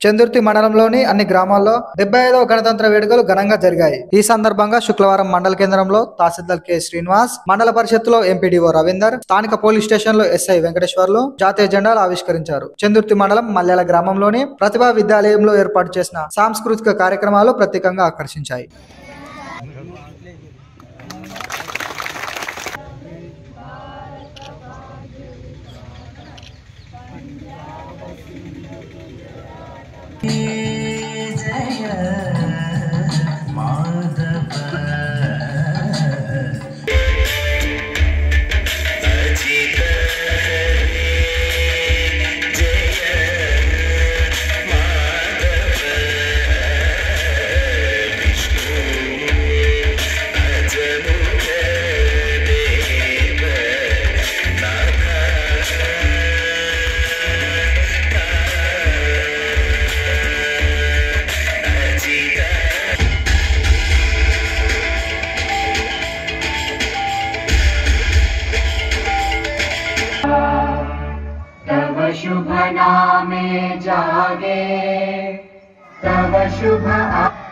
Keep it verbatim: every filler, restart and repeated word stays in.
చందుర్తి మండలంలోని అన్ని గ్రామాల్లో డెబ్బై ఐదవ గణతంత్ర వేడుకలు ఘనంగా జరిగాయి. ఈ సందర్భంగా శుక్రవారం మండల కేంద్రంలో తహసీల్దార్ కె శ్రీనివాస్, మండల పరిషత్తులో ఎంపీడీఓ రవీందర్, స్థానిక పోలీస్ స్టేషన్ లో ఎస్ఐ వెంకటేశ్వర్లు జాతీయ జెండాలు ఆవిష్కరించారు. చందుర్తి మండలం మల్యాల గ్రామంలోని ప్రతిభా విద్యాలయంలో ఏర్పాటు చేసిన సాంస్కృతిక కార్యక్రమాలు ప్రత్యేకంగా ఆకర్షించాయి. शुभ नामे जागे तव शुभ